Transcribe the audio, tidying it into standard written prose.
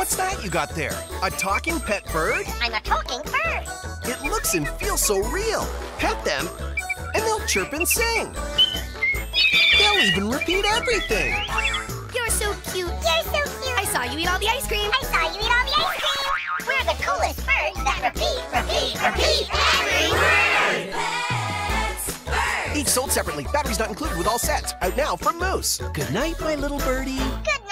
What's that you got there? A talking pet bird? I'm a talking bird. It looks and feels so real. Pet them, and they'll chirp and sing. They'll even repeat everything. You're so cute. You're so cute. I saw you eat all the ice cream. I saw you eat all the ice cream. We're the coolest birds that repeat every word. Each sold separately. Batteries not included with all sets. Out now from Moose. Good night, my little birdie. Good